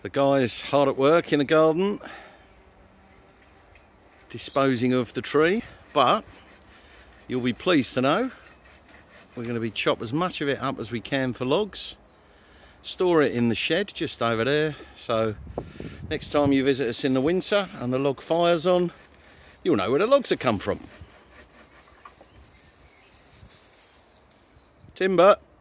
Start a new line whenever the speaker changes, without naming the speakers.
The guys hard at work in the garden disposing of the tree, but you'll be pleased to know we're going to be chop as much of it up as we can for logs, store it in the shed just over there, so next time you visit us in the winter and the log fire's on, you'll know where the logs have come from. Timber.